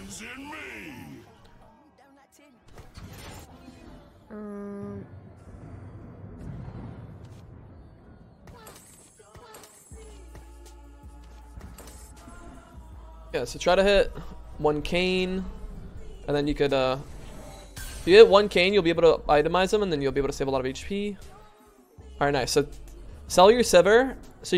Yeah, so try to hit 1 Kayn, and then you could, if you hit 1 Kayn, you'll be able to itemize them, and then you'll be able to save a lot of HP. Alright, nice. So sell your Sivir,